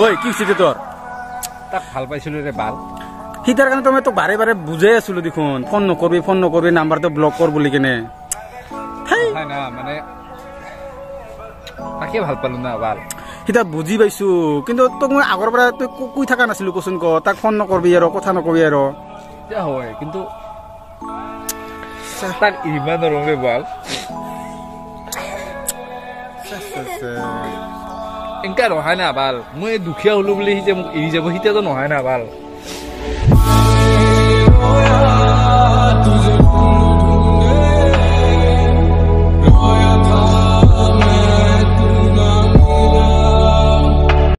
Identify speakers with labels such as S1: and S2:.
S1: ঐ কি হৈছে তোৰ
S2: তাক ভাল পাইছিলো ৰে বাল
S1: সিটাৰ কাৰণে তো মই তোক বাৰে বাৰে বুজাই আছিলো দেখোন ফোন নকৰবি নাম্বাৰটো ব্লক কৰ বুলি কেনে
S2: হয় না মানে তাকে ভাল পালো না বাল
S1: সিটা বুজি পাইছো কিন্তু তোক মই আগৰ পৰা তই কৈ থকা নাছিলো কচোন ক তাক ফোন নকৰবি আৰু কথা নকবি আৰু
S2: এতিয়া হয় কিন্তু তাক ইমান নৰমে বাল এনেকা নহয় না বাল মই দুখীয়া হলো বুলি সি যে মোক এৰি যাব সিতিয়াতো নহয় না বাল